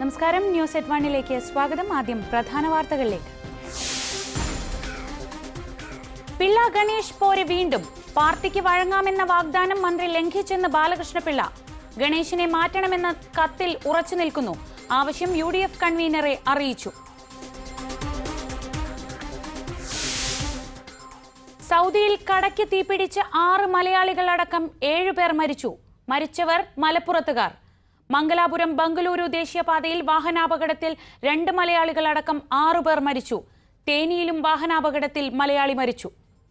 നമസ്കാരം, news at വണ്ണിലേക്ക് സ്വാഗതം. ആദ്യം പ്രധാന വാർത്തകളിലേക്ക്. പിള്ള ഗണേഷ് പോര് വീണ്ടും. പാർട്ടിക്ക് വഴങ്ങാമെന്ന വാഗ്ദാനം മന്ത്രി ലംഘിച്ചെന്ന് ബാലകൃഷ്ണപിള്ള. ഗണേശിനെ മാറ്റണമെന്ന കത്തിൽ ഉറച്ചു നിൽക്കുന്നു. ആവശ്യം UDF കൺവീനറെ അറിയിച്ചു. സൗദിയിൽ കടയ്ക്ക് തീപിടിച്ച് 6 മലയാളികളടക്കം 7 പേർ മരിച്ചു. മരിച്ചവർ മലപ്പുറത്തുകാർ. മംഗലാപുരം ബംഗളൂരു ദേശീയപാതയിൽ വാഹനാപകടത്തിൽ 2 മലയാളികളടക്കം 6 പേർ മരിച്ചു. തേനിയിലും വാഹനാപകടത്തിൽ മലയാളി മരിച്ചു.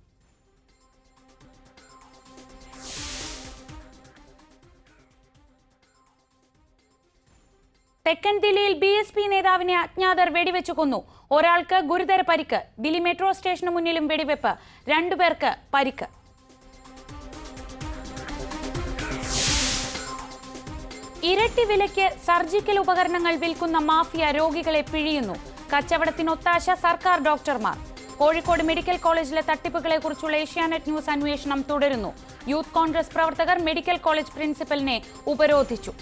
തെക്കൻ ദില്ലിയിൽ BSP നേതാവിനെ അജ്ഞാതർ വെടിവെച്ചു കൊന്നു. ഒരാൾക്ക് ഗുരുതര പരിക്ക്. ദില്ലി മെട്രോ സ്റ്റേഷന് മുന്നിലും വെടിവെപ്പ്. 2 പേർക്ക് പരിക്ക്. ഇരട്ടി വിലയ്ക്ക് സർജിക്കൽ ഉപകരണങ്ങൾ വിൽക്കുന്ന മാഫിയ രോഗികളെ പിഴിയുന്നു. കച്ചവടത്തിനൊത്താശ സർക്കാർ ഡോക്ടർമാർ. കോഴിക്കോട് മെഡിക്കൽ കോളേജിലെ തട്ടിപ്പുകളെ കുറിച്ചുള്ള ഏഷ്യാനെറ്റ് ന്യൂസ് അന്വേഷണം തുടരുന്നു. യൂത്ത് കോൺഗ്രസ് പ്രവർത്തകർ മെഡിക്കൽ കോളേജ് പ്രിൻസിപ്പലിനെ ഉപരോധിച്ചു.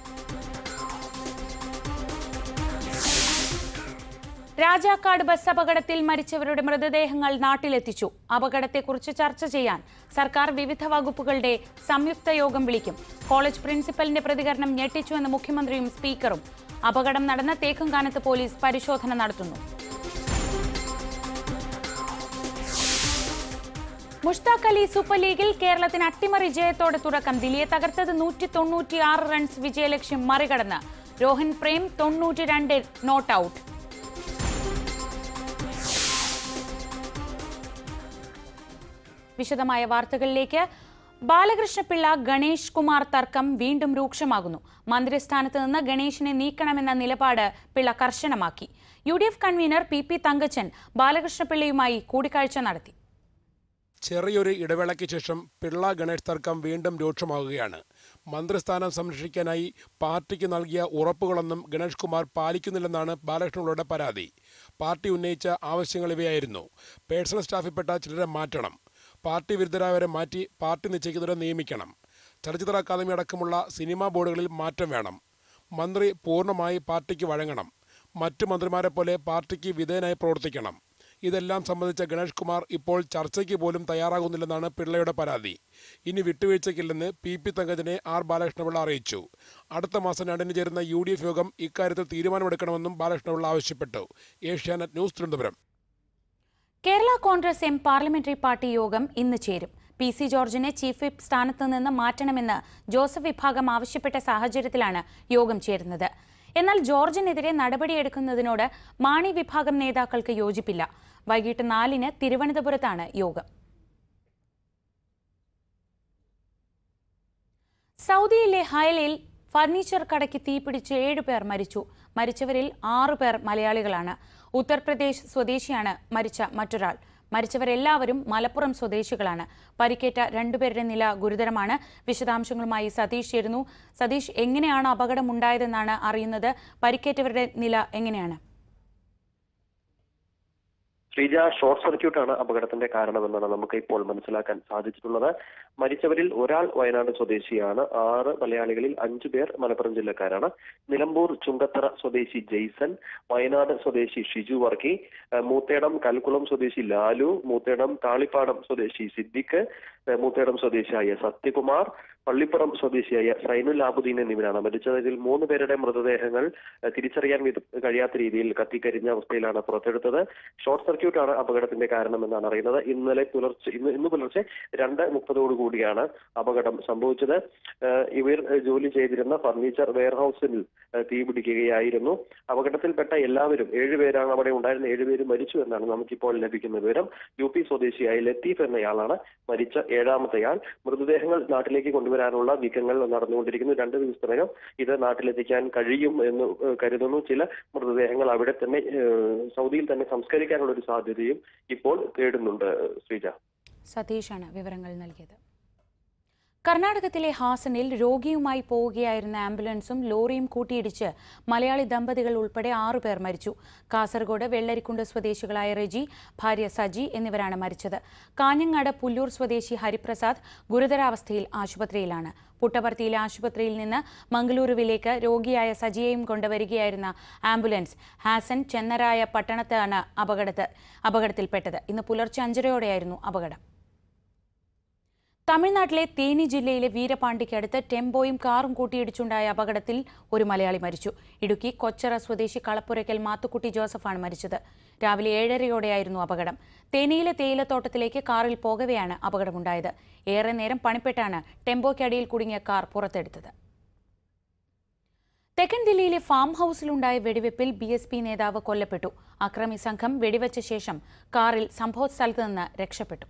രാജാക്കാട് ബസ് അപകടത്തിൽ മരിച്ചവരുടെ മൃതദേഹങ്ങൾ നാട്ടിലെത്തിച്ചു. അപകടത്തെക്കുറിച്ച് ചർച്ച ചെയ്യാൻ സർക്കാർ വിവിധ വകുപ്പുകളുടെ സംയുക്ത യോഗം വിളിക്കും. കോളേജ് പ്രിൻസിപ്പലിന്റെ പ്രതികരണം ഞെട്ടിച്ചുവെന്ന് മുഖ്യമന്ത്രിയും സ്പീക്കറും. അപകടം നടന്ന തേക്കുംകാനത്ത് പോലീസ് പരിശോധന നടത്തുന്നു. മുഷ്താഖ് അലി സൂപ്പർ ലീഗിൽ കേരളത്തിന് അട്ടിമറി ജയത്തോടെ തുടക്കം. ദില്ലിയെ തകർത്തത് 196 റൺസ് വിജയലക്ഷ്യം മറികടന്ന്. Rohan Prem 92 not out. വിശദമായ വാർത്തകളിലേക്ക്. ബാലകൃഷ്ണപിള്ള ഗണേഷ് കുമാർ തർക്കം വീണ്ടും രൂക്ഷമാകുന്നു. മന്ത്രിസ്ഥാനത്ത് നിന്ന് ഗണേഷിനെ നീക്കണമെന്ന നിലപാട് പിള്ള കർശനമാക്കി. UDF കൺവീനർ PP തങ്കച്ചൻ ബാലകൃഷ്ണപിള്ളയുമായി കൂടിക്കാഴ്ച നടത്തി. ചെറിയൊരു ഇടവേളയ്ക്ക് ശേഷം പിള്ള ഗണേഷ് തർക്കം വീണ്ടും രൂക്ഷമാകുകയാണ്. മന്ത്രിസ്ഥാനം സംരക്ഷിക്കാനായി പാർട്ടിക്ക് നൽകിയ ഉറപ്പുകളൊന്നും ഗണേഷ് കുമാർ പാലിക്കുന്നില്ലെന്നാണ് ബാലകൃഷ്ണപിള്ളയുടെ പരാതി. പാർട്ടി ഉന്നയിച്ച ആവശ്യങ്ങൾ ഇവയായിരുന്നു: പേഴ്സണൽ സ്റ്റാഫിൽപ്പെട്ട ചിലരെ മാറ്റണം, പാർട്ടി വിരുദ്ധരായവരെ മാറ്റി പാർട്ടി നിശ്ചയിക്കുന്നവരെ നിയമിക്കണം, ചലച്ചിത്ര അക്കാദമി അടക്കമുള്ള സിനിമാ ബോർഡുകളിൽ മാറ്റം വേണം, മന്ത്രി പൂർണ്ണമായി പാർട്ടിക്ക് വഴങ്ങണം, മറ്റു മന്ത്രിമാരെ പോലെ പാർട്ടിക്ക് വിധേയനായി പ്രവർത്തിക്കണം. ഇതെല്ലാം സംബന്ധിച്ച ഗണേഷ് കുമാർ ഇപ്പോൾ ചർച്ചയ്ക്ക് പോലും തയ്യാറാകുന്നില്ലെന്നാണ് പിള്ളയുടെ പരാതി. ഇനി വിട്ടുവീഴ്ചയ്ക്കില്ലെന്ന് PP തങ്കച്ചനെ ബാലകൃഷ്ണപിള്ള അറിയിച്ചു. അടുത്ത മാസം 2-ന് ചേരുന്ന UDF യോഗം ഇക്കാര്യത്തിൽ തീരുമാനമെടുക്കണമെന്നും ബാലകൃഷ്ണപിള്ള ആവശ്യപ്പെട്ടു. Asianet news, Thiruvananthapuram. Kerala Congress M parliamentary party യോഗം ഇന്ന് ചേരും. PC ജോർജിനെ ചീഫ് വിപ്പ് സ്ഥാനത്ത് നിന്ന് മാറ്റണമെന്ന് ജോസഫ് വിഭാഗം ആവശ്യപ്പെട്ട സാഹചര്യത്തിലാണ് യോഗം ചേരുന്നത്. എന്നാൽ ജോർജിനെതിരെ നടപടിയെടുക്കുന്നതിനോട് മാണി വിഭാഗം നേതാക്കൾക്ക് യോജിപ്പില്ല. വൈകിട്ട് 4-ന് തിരുവനന്തപുരത്താണ് യോഗം. സൗദിയിലെ ഹയലിൽ ഫർണിച്ചർ കടയ്ക്ക് തീപിടിച്ച് 7 പേർ മരിച്ചു. മരിച്ചവരിൽ 6 പേർ മലയാളികളാണ്. ഉത്തർപ്രദേശ് സ്വദേശിയാണ് മരിച്ച മറ്റൊരാൾ. മരിച്ചവരെല്ലാവരും മലപ്പുറം സ്വദേശികളാണ്. പരിക്കേറ്റ 2 പേരുടെ നില ഗുരുതരമാണ്. വിശദാംശങ്ങളുമായി സതീഷ് ചേരുന്നു. സതീഷ്, എങ്ങനെയാണ് അപകടം ഉണ്ടായതെന്നാണ് അറിയുന്നത്? പരിക്കേറ്റവരുടെ നില എങ്ങനെയാണ്? ശ്രീജ, ഷോർട്ട് സർക്യൂട്ടാണ് അപകടത്തിന്റെ കാരണമെന്നാണ് നമുക്ക് ഇപ്പോൾ മനസ്സിലാക്കാൻ സാധിച്ചിട്ടുള്ളത്. മരിച്ചവരിൽ ഒരാൾ വയനാട് സ്വദേശിയാണ്. 6 മലയാളികളിൽ 5 പേർ മലപ്പുറം ജില്ലക്കാരാണ്. നിലമ്പൂർ ചുങ്കത്തറ സ്വദേശി ജെയ്സൺ, വയനാട് സ്വദേശി ഷിജു വർക്കി, മൂത്തേടം കൽക്കുളം സ്വദേശി ലാലു, മൂത്തേടം താളിപ്പാടം സ്വദേശി സിദ്ദിഖ്, മൂത്തേടം സ്വദേശിയായ സത്യകുമാർ, പള്ളിപ്പുറം സ്വദേശിയായ സൈനുൽ ആബുദ്ദീൻ എന്നിവരാണ് മരിച്ചതിൽ 3 പേരുടെ മൃതദേഹങ്ങൾ തിരിച്ചറിയാൻ കഴിയാത്ത രീതിയിൽ കത്തിക്കരിഞ്ഞ അവസ്ഥയിലാണ് പുറത്തെടുത്തത്. ഷോർട്ട് സർക്യൂട്ടാണ് അപകടത്തിന്റെ കാരണമെന്നാണ് അറിയുന്നത്. ഇന്ന് പുലർച്ചെ 2:30 അപകടം സംഭവിച്ചത്. ഇവർ ജോലി ചെയ്തിരുന്ന ഫർണിച്ചർ വെയർഹൌസിൽ തീപിടിക്കുകയായിരുന്നു. അപകടത്തിൽപ്പെട്ട എല്ലാവരും 7 പേരാണ് അവിടെ ഉണ്ടായിരുന്ന. 7 പേര് മരിച്ചു എന്നാണ് നമുക്കിപ്പോൾ ലഭിക്കുന്ന വിവരം. UP സ്വദേശിയായ ലത്തീഫ് എന്നയാളാണ് മരിച്ച 7ാമത്തെയാൾ. മൃതദേഹങ്ങൾ നാട്ടിലേക്ക് കൊണ്ടുവരാനുള്ള നീക്കങ്ങൾ നടന്നുകൊണ്ടിരിക്കുന്നു. 2 ദിവസത്തിനകം ഇത് നാട്ടിലെത്തിക്കാൻ കഴിയും എന്ന് കരുതുന്നു. ചില മൃതദേഹങ്ങൾ അവിടെ തന്നെ സൗദിയിൽ തന്നെ സംസ്കരിക്കാനുള്ള ഒരു സാധ്യതയും ഇപ്പോൾ തേടുന്നുണ്ട്. ശ്രീജ, സതീഷാണ് വിവരങ്ങൾ നൽകിയത്. കർണാടകത്തിലെ ഹാസനിൽ രോഗിയുമായി പോവുകയായിരുന്ന ആംബുലൻസും ലോറിയും കൂട്ടിയിടിച്ച് മലയാളി ദമ്പതികൾ ഉൾപ്പെടെ 6 പേർ മരിച്ചു. കാസർഗോഡ് വെള്ളരിക്കുണ്ട് സ്വദേശികളായ റെജി, ഭാര്യ സജി എന്നിവരാണ് മരിച്ചത്. കാഞ്ഞങ്ങാട് പുല്ലൂർ സ്വദേശി ഹരിപ്രസാദ് ഗുരുതരാവസ്ഥയിൽ ആശുപത്രിയിലാണ്. പുട്ടപർത്തിയിലെ ആശുപത്രിയിൽ നിന്ന് മംഗളൂരുവിലേക്ക് രോഗിയായ സജിയെയും കൊണ്ടുവരികയായിരുന്ന ആംബുലൻസ് ഹാസൻ ചെന്നരായ പട്ടണത്താണ് അപകടത്തിൽപ്പെട്ടത്. ഇന്ന് പുലർച്ചെ 5:30 അപകടം. തമിഴ്നാട്ടിലെ തേനി ജില്ലയിലെ വീരപാണ്ടിക്കടുത്ത് ടെമ്പോയും കാറും കൂട്ടിയിടിച്ചുണ്ടായ അപകടത്തിൽ ഒരു മലയാളി മരിച്ചു. ഇടുക്കി കൊച്ചറ സ്വദേശി കളപ്പുരയ്ക്കൽ മാത്തുക്കുട്ടി ജോസഫാണ് മരിച്ചത്. രാവിലെ 7:30 അപകടം. തേനിയിലെ തേയിലത്തോട്ടത്തിലേക്ക് കാറിൽ പോകവെയാണ് അപകടമുണ്ടായത്. ഏറെ നേരം പണിപ്പെട്ടാണ് ടെമ്പോയ്ക്കടിയിൽ കുടുങ്ങിയ കാർ പുറത്തെടുത്തത്. തെക്കൻ ദില്ലിയിലെ ഫാം ഹൌസിലുണ്ടായ വെടിവെപ്പിൽ BSP നേതാവ് കൊല്ലപ്പെട്ടു. അക്രമി സംഘം വെടിവെച്ച ശേഷം കാറിൽ സംഭവസ്ഥലത്ത് നിന്ന് രക്ഷപ്പെട്ടു.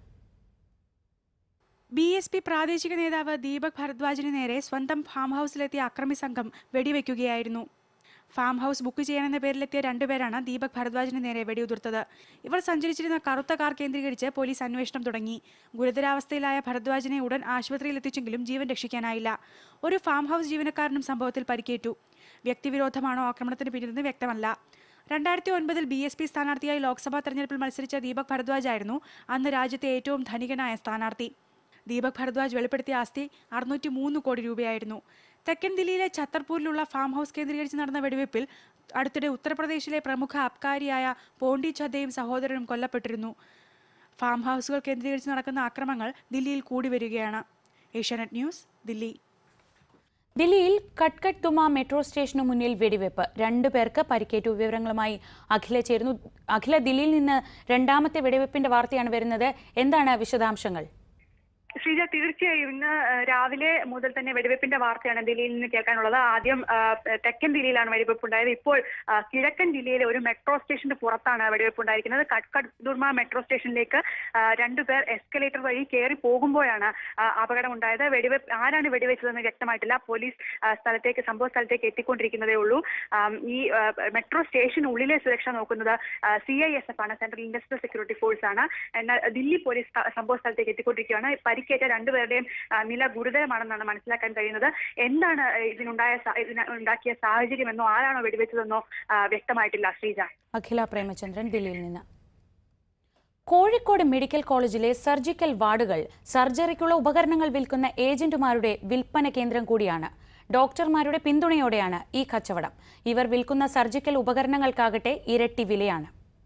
BSP പ്രാദേശിക നേതാവ് ദീപക് ഭരദ്വാജിന് നേരെ സ്വന്തം ഫാം ഹൌസിലെത്തിയ അക്രമി സംഘം വെടിവെക്കുകയായിരുന്നു. ഫാം ഹൌസ് ബുക്ക് ചെയ്യാനെന്ന പേരിലെത്തിയ 2 പേരാണ് ദീപക് ഭരദ്വാജിന് നേരെ വെടിയുതിർത്തത്. ഇവർ സഞ്ചരിച്ചിരുന്ന കറുത്ത കാർ കേന്ദ്രീകരിച്ച് പോലീസ് അന്വേഷണം തുടങ്ങി. ഗുരുതരാവസ്ഥയിലായ ഭരദ്വാജിനെ ഉടൻ ആശുപത്രിയിൽ എത്തിച്ചെങ്കിലും ജീവൻ രക്ഷിക്കാനായില്ല. ഒരു ഫാം ഹൌസ് ജീവനക്കാരനും സംഭവത്തിൽ പരിക്കേറ്റു. വ്യക്തിവിരോധമാണോ ആക്രമണത്തിന് പിന്നിലെന്ന് വ്യക്തമല്ല. 2009 BSP സ്ഥാനാർത്ഥിയായി ലോക്സഭാ തെരഞ്ഞെടുപ്പിൽ മത്സരിച്ച ദീപക് ഭരദ്വാജ് ആയിരുന്നു അന്ന് രാജ്യത്തെ ഏറ്റവും ധനികനായ സ്ഥാനാർത്ഥി. ദീപക് ഭരദ്വാജ് വെളിപ്പെടുത്തിയ ആസ്തി 603 കോടി രൂപയായിരുന്നു. തെക്കൻ ദില്ലിയിലെ ഛത്തർപൂരിലുള്ള ഫാം ഹൌസ് കേന്ദ്രീകരിച്ച് നടന്ന വെടിവെപ്പിൽ അടുത്തിടെ ഉത്തർപ്രദേശിലെ പ്രമുഖ അബ്കാരിയായ പോണ്ടി ഛദ്ദയും സഹോദരനും കൊല്ലപ്പെട്ടിരുന്നു. ഫാം ഹൌസുകൾ കേന്ദ്രീകരിച്ച് നടക്കുന്ന ആക്രമണങ്ങൾ ദില്ലിയിൽ കൂടി വരികയാണ്. Asianet news, Delhi. ദില്ലിയിൽ കട്കട്ട് ദുമ മെട്രോ സ്റ്റേഷനു മുന്നിൽ വെടിവെപ്പ്. 2 പേർക്ക് പരിക്കേറ്റു. വിവരങ്ങളുമായി അഖില ചേരുന്നു. അഖില, ദില്ലിയിൽ നിന്ന് രണ്ടാമത്തെ വെടിവെപ്പിന്റെ വാർത്തയാണ് വരുന്നത്. എന്താണ് വിശദാംശങ്ങൾ? ശ്രീജ, തീർച്ചയായും ഇന്ന് രാവിലെ മുതൽ തന്നെ വെടിവെപ്പിന്റെ വാർത്തയാണ് ദില്ലിയിൽ നിന്ന് കേൾക്കാനുള്ളത്. ആദ്യം തെക്കൻ ദില്ലിയിലാണ് വെടിവെപ്പ് ഉണ്ടായത്. ഇപ്പോൾ കിഴക്കൻ ദില്ലിയിലെ ഒരു മെട്രോ സ്റ്റേഷന്റെ പുറത്താണ് വെടിവെപ്പ് ഉണ്ടായിരിക്കുന്നത്. കട്കട്ട് ദുർമ മെട്രോ സ്റ്റേഷനിലേക്ക് 2 പേർ എസ്കലേറ്റർ വഴി കയറി പോകുമ്പോഴാണ് അപകടം ഉണ്ടായത്. ആരാണ് വെടിവെച്ചതെന്ന് വ്യക്തമായിട്ടില്ല. പോലീസ് സംഭവ സ്ഥലത്തേക്ക് എത്തിക്കൊണ്ടിരിക്കുന്നതേ ഉള്ളൂ. ഈ മെട്രോ സ്റ്റേഷനുള്ളിലെ സുരക്ഷ നോക്കുന്നത് CISF ആണ്, സെൻട്രൽ ഇൻഡസ്ട്രിയൽ സെക്യൂരിറ്റി ഫോഴ്സ് ആണ്. എന്നാൽ ദില്ലി പോലീസ് സംഭവ സ്ഥലത്തേക്ക് എത്തിക്കൊണ്ടിരിക്കുകയാണ്. പരിക്കേറ്റ 2 പേരുടെയും നില ഗുരുതരമാണെന്നാണ് മനസ്സിലാക്കാൻ കഴിയുന്നത്. എന്താണ് ഇതിനുണ്ടാക്കിയ സാഹചര്യമെന്നോ ആരാണോ വെടിവെച്ചതെന്നോ വ്യക്തമായിട്ടില്ല. ശ്രീജ. അഖില പ്രേമചന്ദ്രൻ, ദില്ലിയിൽ നിന്ന്. കോഴിക്കോട് മെഡിക്കൽ കോളേജിലെ സർജിക്കൽ വാർഡുകൾ സർജറിക്കുള്ള ഉപകരണങ്ങൾ വിൽക്കുന്ന ഏജന്റുമാരുടെ വിൽപ്പന കേന്ദ്രം കൂടിയാണ്. ഡോക്ടർമാരുടെ പിന്തുണയോടെയാണ് ഈ കച്ചവടം. ഇവർ വിൽക്കുന്ന സർജിക്കൽ ഉപകരണങ്ങൾക്കാകട്ടെ ഇരട്ടി വിലയാണ്.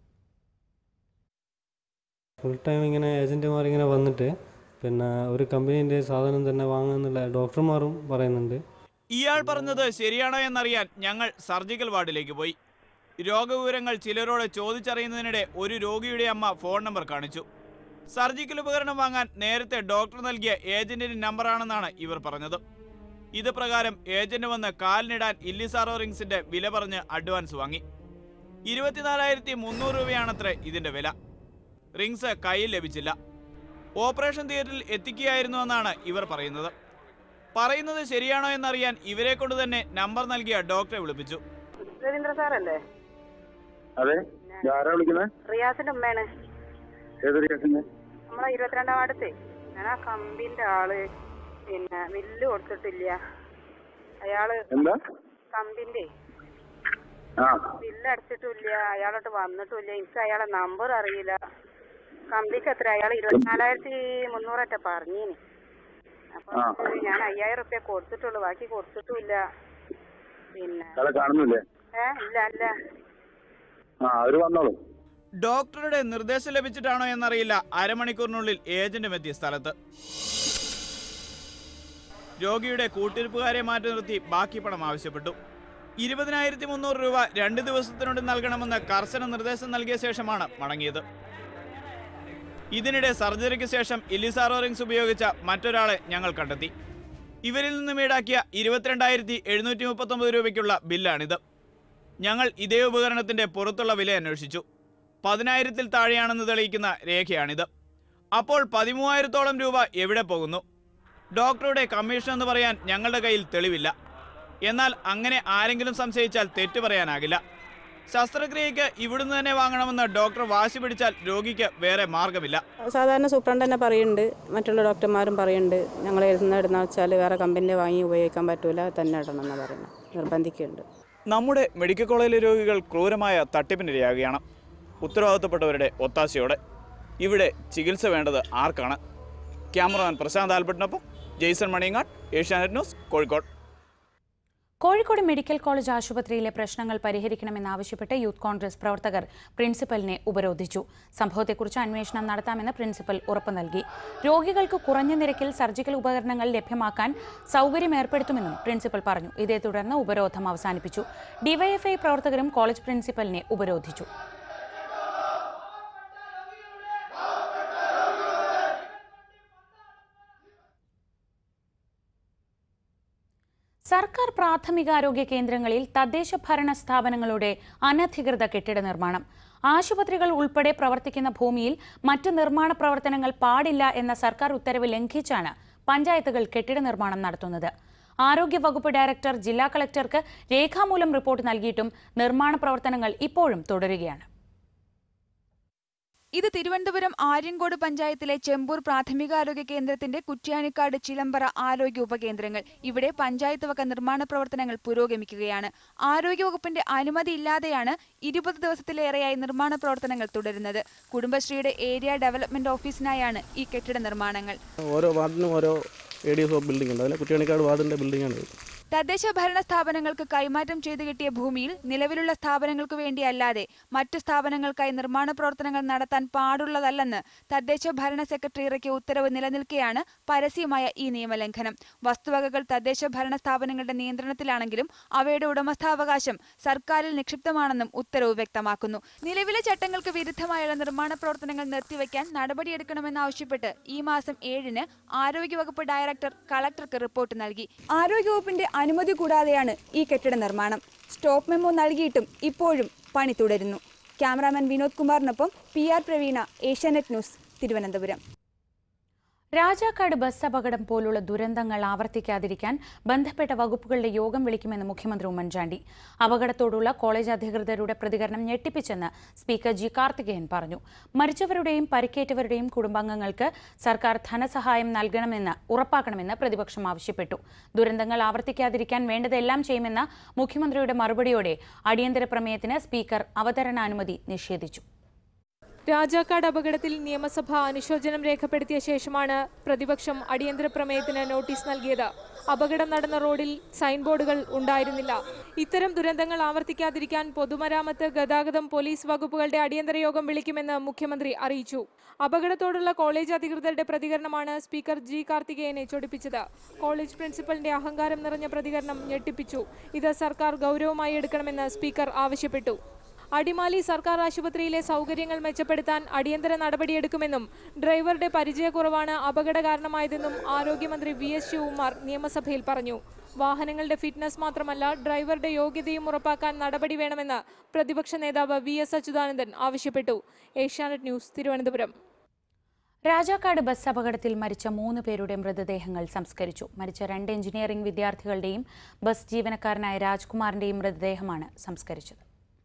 ഫുൾ ടൈം ഇങ്ങനെ ഏജന്റുമാർ ഇങ്ങനെ വന്നിട്ട് പിന്നെ ഒരു കമ്പനീൻ്റെ സാധനം തന്നെ വാങ്ങുന്നുള്ള ഡോക്ടർമാരും പറയുന്നുണ്ട്. ഇയാൾ പറഞ്ഞത് ശരിയാണോ എന്നറിയാൻ ഞങ്ങൾ സർജിക്കൽ വാർഡിലേക്ക് പോയി. രോഗവിവരങ്ങൾ ചിലരോട് ചോദിച്ചറിയുന്നതിനിടെ ഒരു രോഗിയുടെ അമ്മ ഫോൺ നമ്പർ കാണിച്ചു. സർജിക്കൽ ഉപകരണം വാങ്ങാൻ നേരത്തെ ഡോക്ടർ നൽകിയ ഏജന്റിന്റെ നമ്പറാണെന്നാണ് ഇവർ പറഞ്ഞത്. ഇത് പ്രകാരം ഏജന്റ് വന്ന് കാലിനിടാൻ ഇല്ലിസാറോ റിങ്സിന്റെ വില പറഞ്ഞ് അഡ്വാൻസ് വാങ്ങി. 24,300 രൂപയാണത്രേ ഇതിന്റെ വില. റിങ്സ് കയ്യിൽ ലഭിച്ചില്ല. ഓപ്പറേഷൻ തിയേറ്ററിൽ എത്തിക്കുകയായിരുന്നുവെന്നാണ് ഇവർ പറയുന്നത്. പറയുന്നത് ശരിയാണോ എന്നറിയാൻ ഇവരെ കൊണ്ട് തന്നെ നമ്പർ നൽകിയ ഡോക്ടറെ വിളിപ്പിച്ചു. രവീന്ദ്ര സാറല്ലേ? അതെ, റിയാസിന്റെ ഉമ്മയാണ്. നമ്മളെ 22ാം വാർഡത്തെ. ഞാൻ ആ കമ്പിന്റെ ആള് പിന്നെ ബില്ല് കൊടുത്തിട്ടില്ല. അയാള് കമ്പിന്റെ ബില്ല് അടച്ചിട്ടില്ല. അയാളോട്ട് വന്നിട്ടില്ല. എനിക്ക് അയാളെ നമ്പർ അറിയില്ല. കമ്പിക്ക് എത്ര? അയാൾ 24,300 പറഞ്ഞീന്. അപ്പൊ ഞാൻ 5,000 റുപ്യ കൊടുത്തിട്ടുള്ളൂ, ബാക്കി കൊടുത്തിട്ടില്ല. പിന്നെ ഇല്ല. ഡോക്ടറുടെ നിർദ്ദേശം ലഭിച്ചിട്ടാണോ എന്നറിയില്ല. അരമണിക്കൂറിനുള്ളിൽ ഏജന്റും എത്തിയ സ്ഥലത്ത് രോഗിയുടെ കൂട്ടിരിപ്പുകാരെ മാറ്റി നിർത്തി ബാക്കി പണം ആവശ്യപ്പെട്ടു. 20,300 രൂപ 2 ദിവസത്തിനുള്ളിൽ നൽകണമെന്ന് കർശന നിർദ്ദേശം നൽകിയ ശേഷമാണ് മടങ്ങിയത്. ഇതിനിടെ സർജറിക്ക് ശേഷം ഇല്ലിസാറോ റിങ്സ് ഉപയോഗിച്ച മറ്റൊരാളെ ഞങ്ങൾ കണ്ടെത്തി. ഇവരിൽ നിന്നും ഈടാക്കിയ 22,739 രൂപയ്ക്കുള്ള ബില്ലാണിത്. ഞങ്ങൾ ഇതേ ഉപകരണത്തിന്റെ പുറത്തുള്ള വില അന്വേഷിച്ചു. 10,000-ൽ താഴെയാണെന്ന് തെളിയിക്കുന്ന രേഖയാണിത്. അപ്പോൾ 13,000-ഓളം രൂപ എവിടെ പോകുന്നു? ഡോക്ടറുടെ കമ്മീഷൻ എന്ന് പറയാൻ ഞങ്ങളുടെ കയ്യിൽ തെളിവില്ല. എന്നാൽ അങ്ങനെ ആരെങ്കിലും സംശയിച്ചാൽ തെറ്റു പറയാനാകില്ല. ശസ്ത്രക്രിയയ്ക്ക് ഇവിടുന്ന് തന്നെ വാങ്ങണമെന്ന് ഡോക്ടർ വാശി പിടിച്ചാൽ രോഗിക്ക് വേറെ മാർഗമില്ല. സാധാരണ സൂപ്രണ്ട് തന്നെ പറയുന്നുണ്ട്, മറ്റുള്ള ഡോക്ടർമാരും പറയുന്നുണ്ട്, ഞങ്ങൾ ഇടുന്ന വെച്ചാൽ വേറെ കമ്പനിൻ്റെ വാങ്ങി ഉപയോഗിക്കാൻ പറ്റൂല, തന്നെ ഇടണം എന്ന് പറയുന്നത് നിർബന്ധിക്കുന്നുണ്ട്. നമ്മുടെ മെഡിക്കൽ കോളേജിലെ രോഗികൾ ക്രൂരമായ തട്ടിപ്പിനിരയാകുകയാണ്. ഉത്തരവാദിത്തപ്പെട്ടവരുടെ ഒത്താശയോടെ ഇവിടെ ചികിത്സ വേണ്ടത് ആർക്കാണ്? ക്യാമറമാൻ പ്രശാന്ത് ആൽബർട്ടിനൊപ്പം Jaison Maniyangad, Asianet news, Kozhikode. Kozhikode medical college ആശുപത്രിയിലെ പ്രശ്നങ്ങൾ പരിഹരിക്കണമെന്നാവശ്യപ്പെട്ട് യൂത്ത് കോൺഗ്രസ് പ്രവർത്തകർ പ്രിൻസിപ്പലിനെ ഉപരോധിച്ചു. സംഭവത്തെക്കുറിച്ച് അന്വേഷണം നടത്താമെന്ന് പ്രിൻസിപ്പൽ ഉറപ്പു നൽകി. രോഗികൾക്ക് കുറഞ്ഞ നിരക്കിൽ സർജിക്കൽ ഉപകരണങ്ങൾ ലഭ്യമാക്കാൻ സൗകര്യം ഏർപ്പെടുത്തുമെന്നും പ്രിൻസിപ്പൽ പറഞ്ഞു. ഇതേ തുടർന്ന് ഉപരോധം അവസാനിപ്പിച്ചു. ഡിവൈഎഫ്ഐ പ്രവർത്തകരും കോളേജ് പ്രിൻസിപ്പലിനെ ഉപരോധിച്ചു. സർക്കാർ പ്രാഥമികാരോഗ്യ കേന്ദ്രങ്ങളിൽ തദ്ദേശ ഭരണ സ്ഥാപനങ്ങളുടെ അനധികൃത കെട്ടിട നിർമ്മാണം. ആശുപത്രികൾ ഉൾപ്പെടെ പ്രവർത്തിക്കുന്ന ഭൂമിയിൽ മറ്റ് നിർമ്മാണ പ്രവർത്തനങ്ങൾ പാടില്ല എന്ന സർക്കാർ ഉത്തരവ് ലംഘിച്ചാണ് പഞ്ചായത്തുകൾ കെട്ടിട നിർമ്മാണം നടത്തുന്നത്. ആരോഗ്യവകുപ്പ് ഡയറക്ടർ ജില്ലാ കളക്ടർക്ക് രേഖാമൂലം റിപ്പോർട്ട് നൽകിയിട്ടും നിർമ്മാണ പ്രവർത്തനങ്ങൾ ഇപ്പോഴും തുടരുകയാണ്. ഇത് തിരുവനന്തപുരം ആര്യങ്കോട് പഞ്ചായത്തിലെ ചെമ്പൂർ പ്രാഥമികാരോഗ്യ കേന്ദ്രത്തിന്റെ കുറ്റ്യാനിക്കാട് ചിലമ്പറ ആരോഗ്യ ഉപകേന്ദ്രങ്ങൾ. ഇവിടെ പഞ്ചായത്ത് വക നിർമ്മാണ പ്രവർത്തനങ്ങൾ പുരോഗമിക്കുകയാണ്. ആരോഗ്യവകുപ്പിന്റെ അനുമതി ഇല്ലാതെയാണ് 20 ദിവസത്തിലേറെയായി നിർമ്മാണ പ്രവർത്തനങ്ങൾ തുടരുന്നത്. കുടുംബശ്രീയുടെ ഏരിയ ഡെവലപ്മെന്റ് ഓഫീസിനായാണ് ഈ കെട്ടിട നിർമ്മാണങ്ങൾ. ഓരോ വാർഡിനും ഓരോ ADS ബിൽഡിംഗ് ഉണ്ട്. അതിലെ കുറ്റ്യാനിക്കാട് വാർഡിന്റെ ബിൽഡിംഗാണ്. തദ്ദേശ ഭരണ സ്ഥാപനങ്ങൾക്ക് കൈമാറ്റം ചെയ്തു കിട്ടിയ ഭൂമിയിൽ നിലവിലുള്ള സ്ഥാപനങ്ങൾക്ക് വേണ്ടിയല്ലാതെ മറ്റു സ്ഥാപനങ്ങൾക്കായി നിർമ്മാണ പ്രവർത്തനങ്ങൾ നടത്താൻ പാടുള്ളതല്ലെന്ന് തദ്ദേശ ഭരണ സെക്രട്ടറി ഇറക്കിയ ഉത്തരവ് നിലനിൽക്കെയാണ് പരസ്യമായ ഈ നിയമലംഘനം. വസ്തുവകകൾ തദ്ദേശ ഭരണ സ്ഥാപനങ്ങളുടെ നിയന്ത്രണത്തിലാണെങ്കിലും അവയുടെ ഉടമസ്ഥാവകാശം സർക്കാരിൽ നിക്ഷിപ്തമാണെന്നും ഉത്തരവ് വ്യക്തമാക്കുന്നു. നിലവിലെ ചട്ടങ്ങൾക്ക് വിരുദ്ധമായുള്ള നിർമ്മാണ പ്രവർത്തനങ്ങൾ നിർത്തിവെക്കാൻ നടപടിയെടുക്കണമെന്നാവശ്യപ്പെട്ട് ഈ മാസം 7-ന് ആരോഗ്യവകുപ്പ് ഡയറക്ടർ കളക്ടർക്ക് റിപ്പോർട്ട് നൽകി. ആരോഗ്യവകുപ്പിന്റെ അനുമതി കൂടാതെയാണ് ഈ കെട്ടിട നിർമ്മാണം. സ്റ്റോപ്പ് മെമ്മോ നൽകിയിട്ടും ഇപ്പോഴും പണി തുടരുന്നു. ക്യാമറാമാൻ വിനോദ് കുമാറിനൊപ്പം PR Praveena, Asianet news, Thiruvananthapuram. Rajakkad bus അപകടം പോലുള്ള ദുരന്തങ്ങൾ ആവർത്തിക്കാതിരിക്കാൻ ബന്ധപ്പെട്ട വകുപ്പുകളുടെ യോഗം വിളിക്കുമെന്ന് മുഖ്യമന്ത്രി ഉമ്മൻചാണ്ടി. അപകടത്തോടുള്ള കോളേജ് അധികൃതരുടെ പ്രതികരണം ഞെട്ടിപ്പിച്ചെന്ന് സ്പീക്കർ ജി കാർത്തികേയൻ പറഞ്ഞു. മരിച്ചവരുടെയും പരിക്കേറ്റവരുടെയും കുടുംബാംഗങ്ങൾക്ക് സർക്കാർ ധനസഹായം നൽകണമെന്ന് ഉറപ്പാക്കണമെന്ന് പ്രതിപക്ഷം ആവശ്യപ്പെട്ടു. ദുരന്തങ്ങൾ ആവർത്തിക്കാതിരിക്കാൻ വേണ്ടതെല്ലാം ചെയ്യുമെന്ന മുഖ്യമന്ത്രിയുടെ മറുപടിയോടെ അടിയന്തര പ്രമേയത്തിന് സ്പീക്കർ അവതരണാനുമതി നിഷേധിച്ചു. രാജാക്കാട് അപകടത്തിൽ നിയമസഭ അനുശോചനം രേഖപ്പെടുത്തിയ ശേഷമാണ് പ്രതിപക്ഷം അടിയന്തര പ്രമേയത്തിന് നോട്ടീസ് നൽകിയത്. അപകടം നടന്ന റോഡിൽ സൈൻ ബോർഡുകൾ ഉണ്ടായിരുന്നില്ല. ഇത്തരം ദുരന്തങ്ങൾ ആവർത്തിക്കാതിരിക്കാൻ പൊതുമരാമത്ത്, ഗതാഗതം, പോലീസ് വകുപ്പുകളുടെ അടിയന്തര യോഗം വിളിക്കുമെന്ന് മുഖ്യമന്ത്രി അറിയിച്ചു. അപകടത്തോടുള്ള കോളേജ് അധികൃതരുടെ പ്രതികരണമാണ് സ്പീക്കർ ജി കാർത്തികേയനെ ചൊടിപ്പിച്ചത്. കോളേജ് പ്രിൻസിപ്പലിന്റെ അഹങ്കാരം നിറഞ്ഞ പ്രതികരണം ഞെട്ടിപ്പിച്ചു. ഇത് സർക്കാർ ഗൗരവമായി എടുക്കണമെന്ന് സ്പീക്കർ ആവശ്യപ്പെട്ടു. അടിമാലി സർക്കാർ ആശുപത്രിയിലെ സൗകര്യങ്ങൾ മെച്ചപ്പെടുത്താൻ അടിയന്തര നടപടിയെടുക്കുമെന്നും ഡ്രൈവറുടെ പരിചയക്കുറവാണ് അപകട കാരണമായതെന്നും ആരോഗ്യമന്ത്രി VS ശിവകുമാർ നിയമസഭയിൽ പറഞ്ഞു. വാഹനങ്ങളുടെ ഫിറ്റ്നസ് മാത്രമല്ല ഡ്രൈവറുടെ യോഗ്യതയും ഉറപ്പാക്കാൻ നടപടി വേണമെന്ന് പ്രതിപക്ഷ നേതാവ് VS അച്യുതാനന്ദൻ ആവശ്യപ്പെട്ടു. Asianet news, Thiruvananthapuram. Rajakkad bus അപകടത്തിൽ മരിച്ച 3 പേരുടെ മൃതദേഹങ്ങൾ സംസ്കരിച്ചു. മരിച്ച 2 എഞ്ചിനീയറിംഗ് വിദ്യാർത്ഥികളുടെയും ബസ് ജീവനക്കാരനായ രാജ്കുമാറിന്റെയും മൃതദേഹമാണ് സംസ്കരിച്ചത്.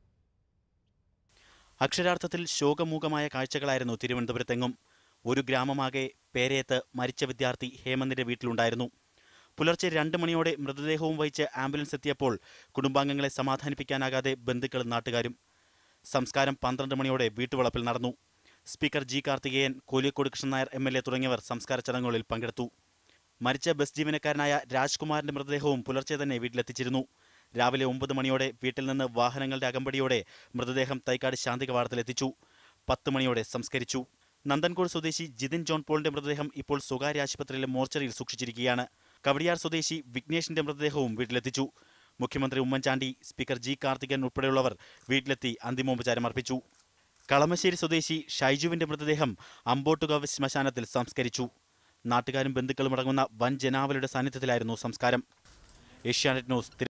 അക്ഷരാർത്ഥത്തിൽ ശോകമൂകമായ കാഴ്ചകളായിരുന്നു തിരുവനന്തപുരത്തെങ്ങും. ഒരു ഗ്രാമമാകെ പേരയത്ത് മരിച്ച വിദ്യാർത്ഥി ഹേമന്തിന്റെ വീട്ടിലുണ്ടായിരുന്നു. പുലർച്ചെ 2 മണിയോടെ മൃതദേഹവും വഹിച്ച് ആംബുലൻസ് എത്തിയപ്പോൾ കുടുംബാംഗങ്ങളെ സമാധാനിപ്പിക്കാനാകാതെ ബന്ധുക്കളും നാട്ടുകാരും. സംസ്കാരം 12 മണിയോടെ വീട്ടുവളപ്പിൽ നടന്നു. Speaker G Karthikeyan, Kolikkode Krishnan Nair MLA തുടങ്ങിയവർ സംസ്കാര ചടങ്ങുകളിൽ പങ്കെടുത്തു. മരിച്ച ബസ് ജീവനക്കാരനായ രാജ്കുമാറിന്റെ മൃതദേഹവും പുലർച്ചെ തന്നെ വീട്ടിലെത്തിച്ചിരുന്നു. രാവിലെ 9 മണിയോടെ വീട്ടിൽ നിന്ന് വാഹനങ്ങളുടെ അകമ്പടിയോടെ മൃതദേഹം തൈക്കാട് ശാന്തി കവാടത്തിലെത്തിച്ചു. 10 മണിയോടെ സംസ്കരിച്ചു. നന്ദൻകോട് സ്വദേശി ജിതിൻ ജോൺ പോളിന്റെ മൃതദേഹം ഇപ്പോൾ സ്വകാര്യ ആശുപത്രിയിലെ മോർച്ചറിയിൽ സൂക്ഷിച്ചിരിക്കുകയാണ്. കവടിയാർ സ്വദേശി വിഘ്നേഷിന്റെ മൃതദേഹവും വീട്ടിലെത്തിച്ചു. മുഖ്യമന്ത്രി ഉമ്മൻചാണ്ടി, സ്പീക്കർ ജി കാർത്തികേയൻ ഉൾപ്പെടെയുള്ളവർ വീട്ടിലെത്തി അന്തിമോപചാരം അർപ്പിച്ചു. കളമശ്ശേരി സ്വദേശി ഷൈജുവിന്റെ മൃതദേഹം അമ്പോട്ടുകാവ് ശ്മശാനത്തിൽ സംസ്കരിച്ചു. നാട്ടുകാരും ബന്ധുക്കളും അടങ്ങുന്ന വൻ ജനാവലിയുടെ സാന്നിധ്യത്തിലായിരുന്നു സംസ്കാരം. Asianet news.